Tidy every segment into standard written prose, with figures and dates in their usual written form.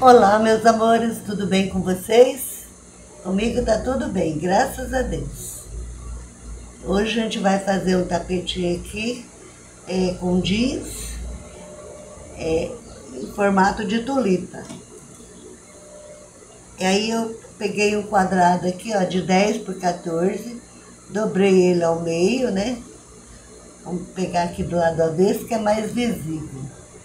Olá, meus amores, tudo bem com vocês? Comigo tá tudo bem, graças a Deus. Hoje a gente vai fazer um tapetinho aqui com jeans em formato de tulipa. E aí eu peguei um quadrado aqui, ó, de 10 por 14, dobrei ele ao meio, né? Vamos pegar aqui do lado avesso, que é mais visível.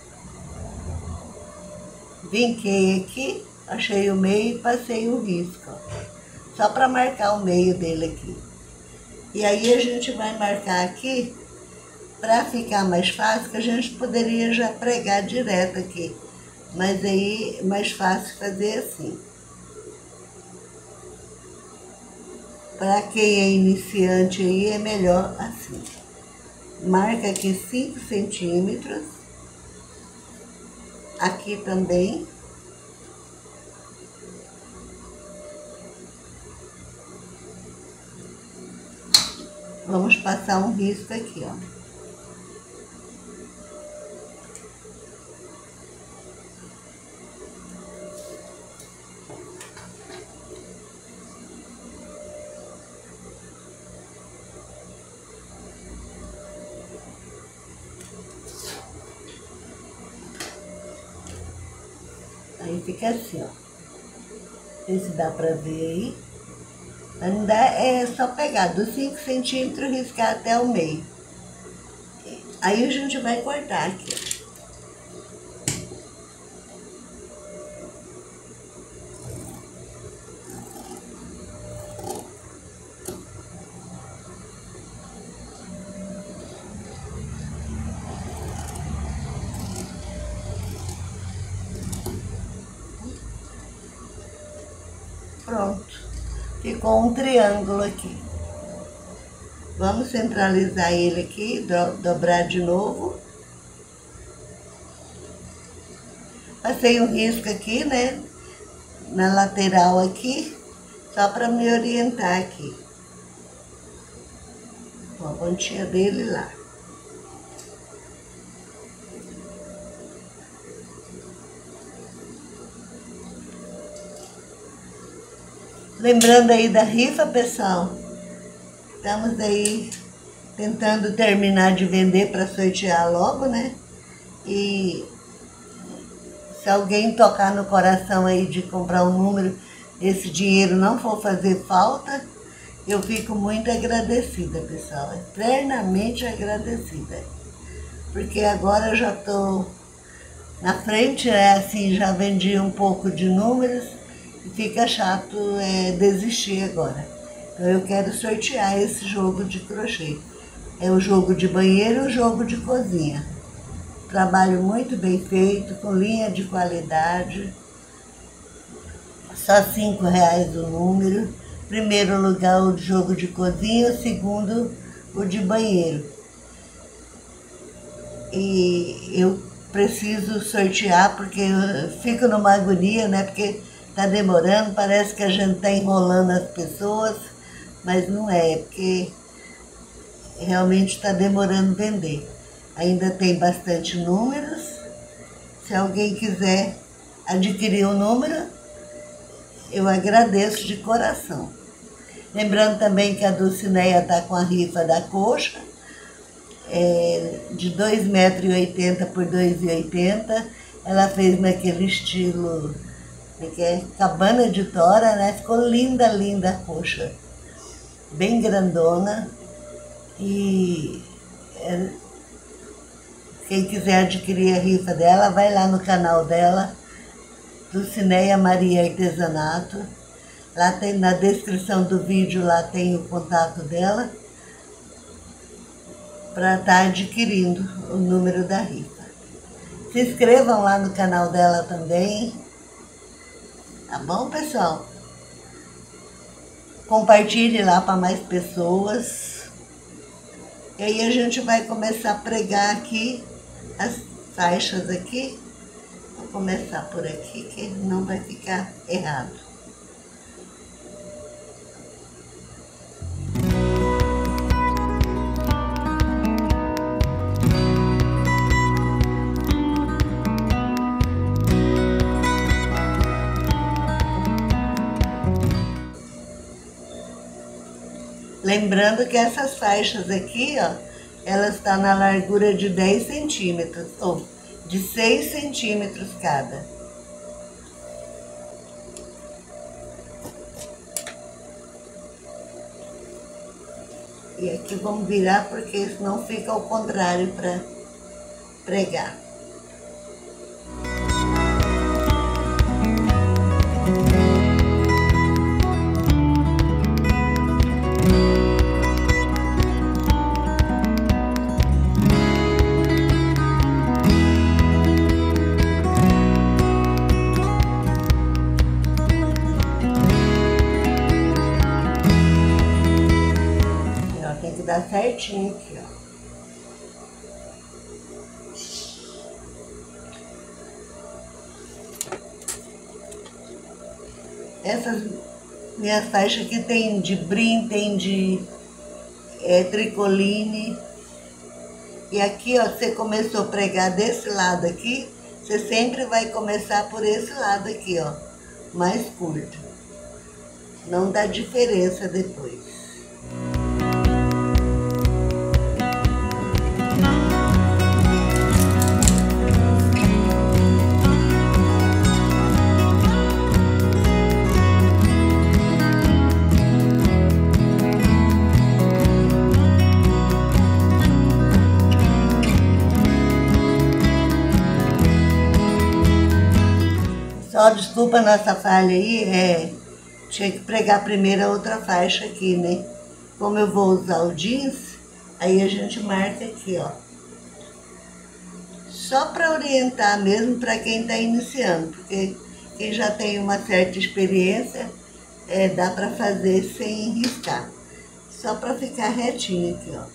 Vinquei aqui, achei o meio e passei o risco, ó, só para marcar o meio dele aqui. E aí a gente vai marcar aqui, para ficar mais fácil, que a gente poderia já pregar direto aqui. Mas aí é mais fácil fazer assim. Para quem é iniciante aí, é melhor assim. Marca aqui 5 centímetros. Aqui também. Vamos passar um risco aqui, ó. Aí fica assim, ó. Não sei se dá pra ver aí. Mas não dá, é só pegar dos 5 centímetros e riscar até o meio. Aí a gente vai cortar aqui, ó. Pronto, ficou um triângulo aqui. Vamos centralizar ele aqui, dobrar de novo. Passei um risco aqui, né, na lateral aqui, só para me orientar aqui. Com a pontinha dele lá. Lembrando aí da rifa, pessoal, estamos aí tentando terminar de vender para sortear logo, né? E se alguém tocar no coração aí de comprar um número, esse dinheiro não for fazer falta, eu fico muito agradecida, pessoal, eternamente agradecida. Porque agora eu já tô na frente, assim, já vendi um pouco de números. Fica chato desistir agora. Então eu quero sortear esse jogo de crochê. É o jogo de banheiro e o jogo de cozinha. Trabalho muito bem feito, com linha de qualidade. Só R$5 o número. Primeiro lugar o jogo de cozinha, o segundo o de banheiro. E eu preciso sortear porque eu fico numa agonia, né? Porque tá demorando, parece que a gente tá enrolando as pessoas, mas não é, porque realmente está demorando vender. Ainda tem bastante números. Se alguém quiser adquirir o número, eu agradeço de coração. Lembrando também que a Dulcineia tá com a rifa da coxa, de 2,80 m por 2,80 m. Ela fez naquele estilo, que é cabana de tora, né? Ficou linda, linda a coxa. Bem grandona. E quem quiser adquirir a rifa dela, vai lá no canal dela, Dulcineia Maria Artesanato. Lá tem, na descrição do vídeo, lá tem o contato dela, para estar adquirindo o número da rifa. Se inscrevam lá no canal dela também. Tá bom, pessoal? Compartilhe lá para mais pessoas. E aí a gente vai começar a pregar aqui as faixas aqui. Vou começar por aqui, que não vai ficar errado. Lembrando que essas faixas aqui, ó, elas estão na largura de 10 centímetros, ou de 6 centímetros cada. E aqui vamos virar porque senão fica ao contrário para pregar. Tem que dar certinho aqui, ó. Essas minhas faixas aqui tem de brim, tem de tricoline. E aqui, ó, você começou a pregar desse lado aqui, você sempre vai começar por esse lado aqui, ó, mais curto. Não dá diferença depois. Só desculpa a nossa falha aí, tinha que pregar primeiro a outra faixa aqui, né? Como eu vou usar o jeans, aí a gente marca aqui, ó. Só para orientar mesmo para quem está iniciando, porque quem já tem uma certa experiência, dá para fazer sem riscar. Só para ficar retinho aqui, ó.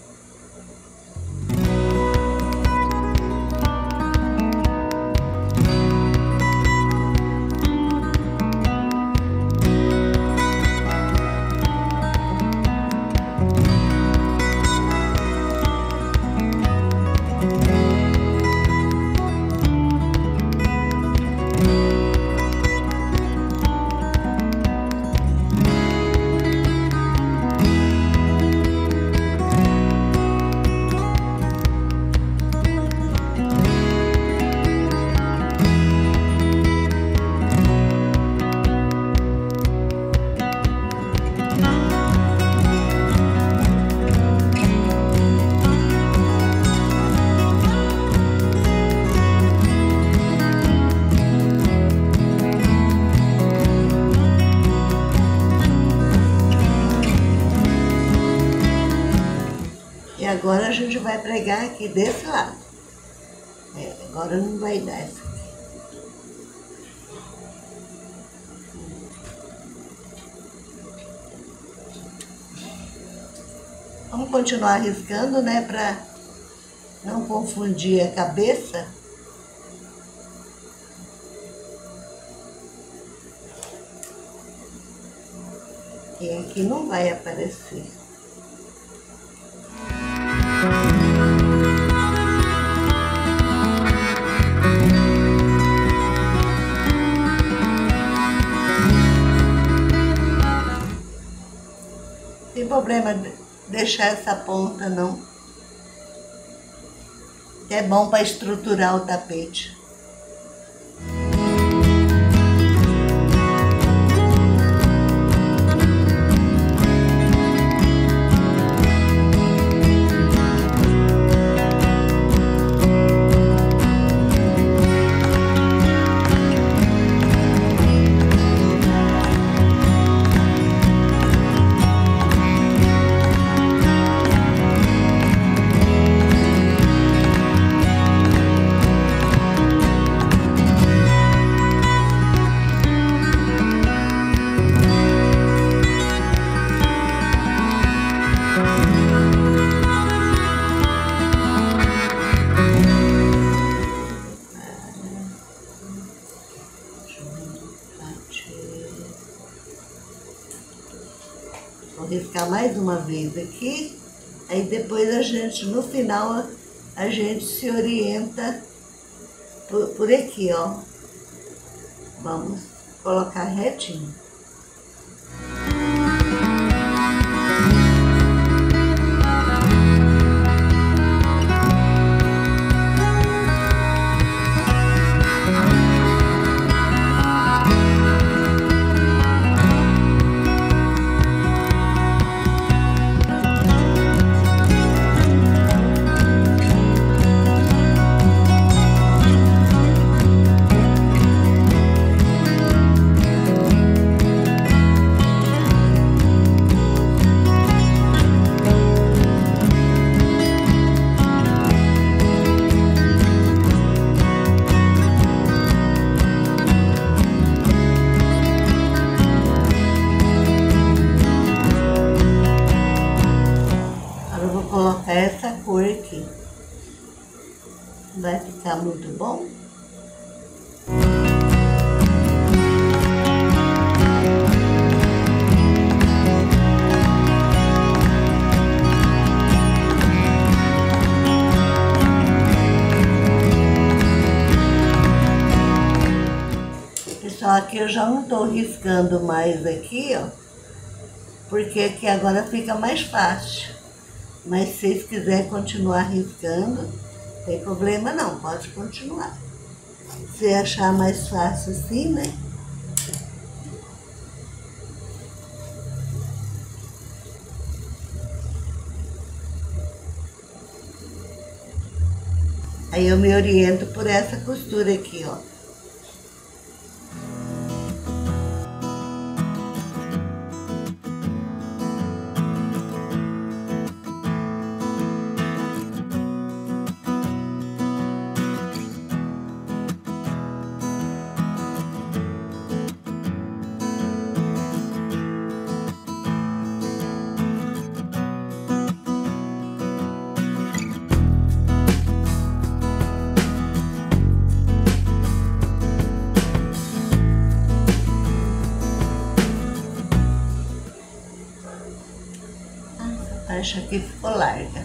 E agora a gente vai pregar aqui desse lado. Agora não vai dar isso aqui. Vamos continuar riscando, né, para não confundir a cabeça. E aqui não vai aparecer. Não tem problema deixar essa ponta, não. É bom para estruturar o tapete. Vou riscar mais uma vez aqui, aí depois a gente, no final, a gente se orienta por aqui, ó. Vamos colocar retinho. vai ficar muito bom. Pessoal, aqui eu já não tô riscando mais aqui, ó, porque aqui agora fica mais fácil. Mas se vocês quiserem continuar riscando, não tem problema não, pode continuar. Se achar mais fácil assim, né? Aí eu me oriento por essa costura aqui, ó. Acho que ficou larga.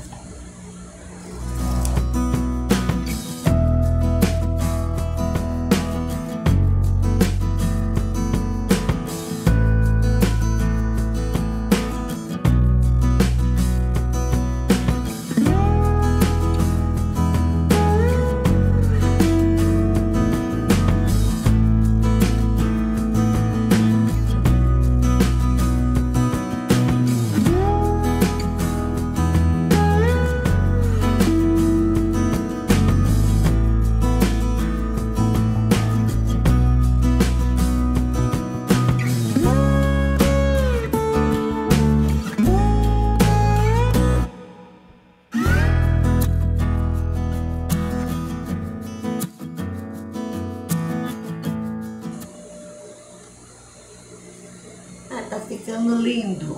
Tá ficando lindo.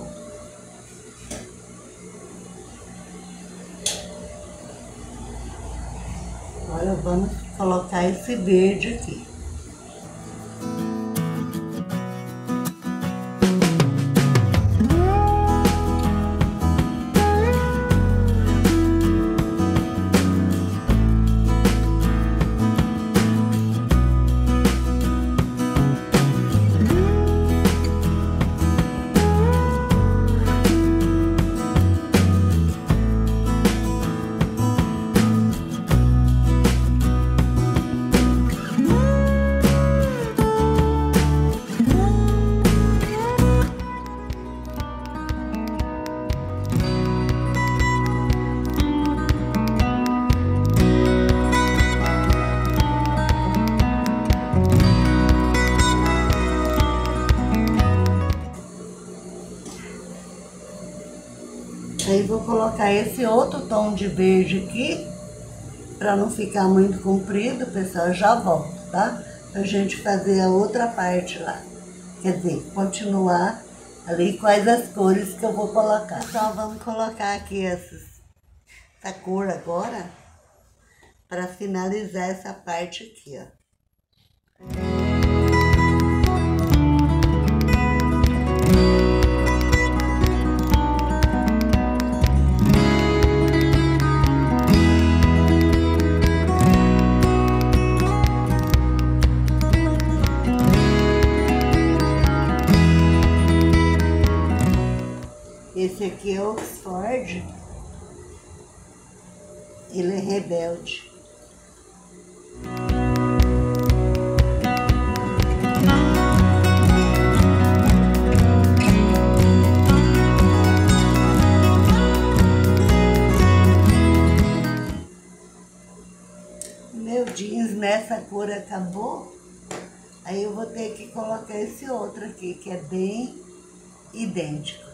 Agora vamos colocar esse verde aqui. Aí vou colocar esse outro tom de verde aqui, para não ficar muito comprido, pessoal, eu já volto, tá? Pra gente fazer a outra parte lá. Quer dizer, continuar ali quais as cores que eu vou colocar. Então vamos colocar aqui essa cor agora, para finalizar essa parte aqui, ó. Esse aqui é o Oxford, ele é rebelde. Meu jeans nessa cor acabou, aí eu vou ter que colocar esse outro aqui, que é bem idêntico.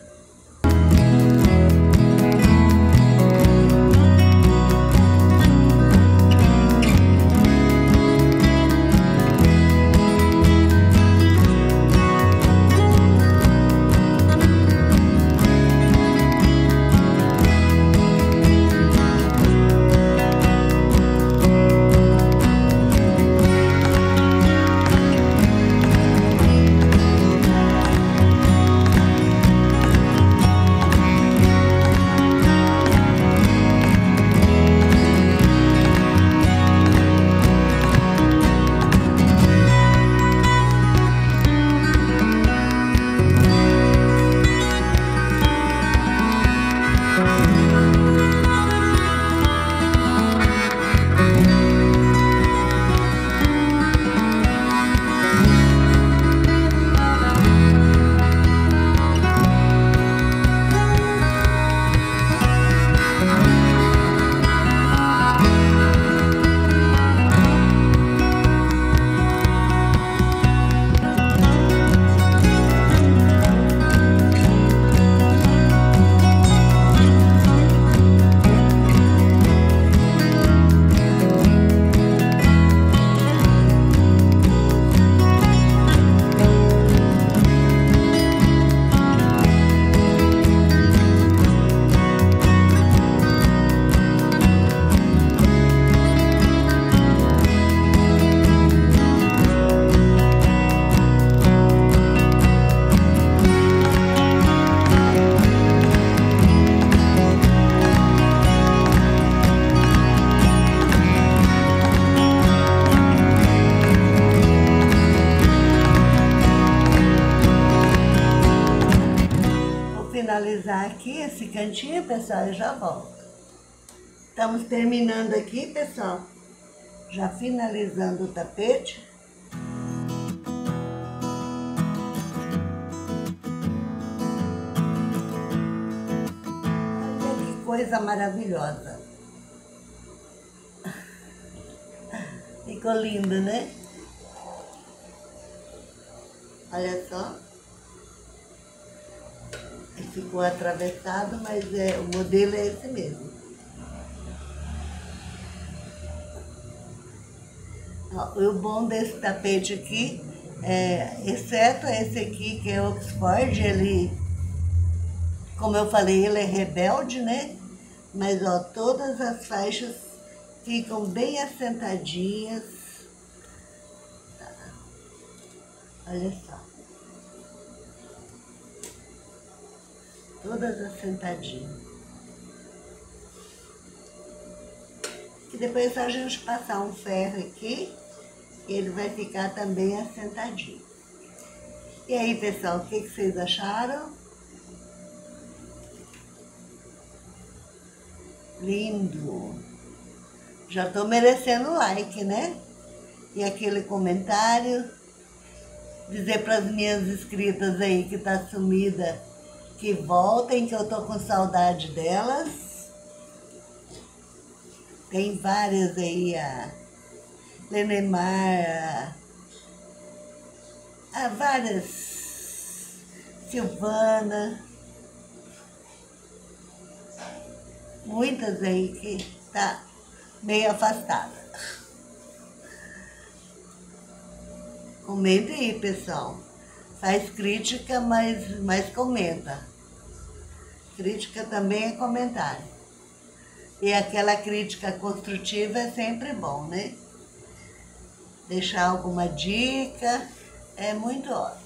finalizar aqui esse cantinho, pessoal, eu já volto. Estamos terminando aqui, pessoal. Já finalizando o tapete. Olha que coisa maravilhosa. Ficou lindo, né? Olha só. Ficou atravessado, mas o modelo é esse mesmo. Ó, o bom desse tapete aqui, exceto esse aqui que é Oxford, ele, como eu falei, ele é rebelde, né? Mas ó, todas as faixas ficam bem assentadinhas. Tá. Olha só. Todas assentadinhas. E depois só a gente passar um ferro aqui, ele vai ficar também assentadinho. E aí, pessoal, o que vocês acharam? Lindo! Já tô merecendo like, né? E aquele comentário. Dizer para as minhas inscritas aí que tá sumida que voltem, que eu tô com saudade delas. Tem várias aí, a Lenemar, várias, Silvana, muitas aí que tá meio afastada. Comenta aí, pessoal. Faz crítica, mas comenta. Crítica também é comentário. E aquela crítica construtiva é sempre bom, né? Deixar alguma dica é muito ótimo.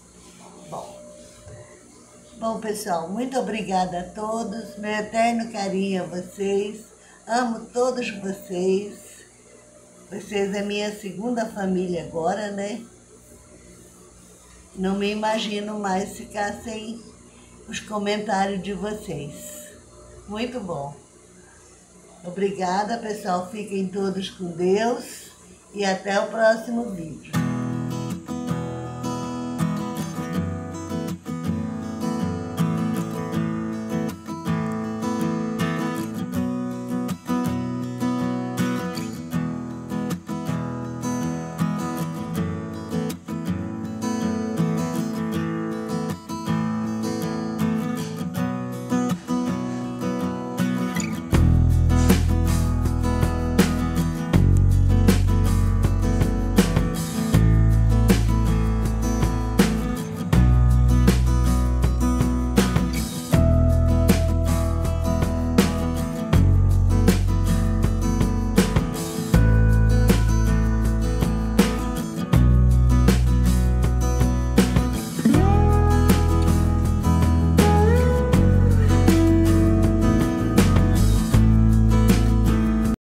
Bom, pessoal, muito obrigada a todos. Meu eterno carinho a vocês. Amo todos vocês. Vocês é minha segunda família agora, né? Não me imagino mais ficar sem os comentários de vocês. Muito bom. Obrigada, pessoal. Fiquem todos com Deus e até o próximo vídeo.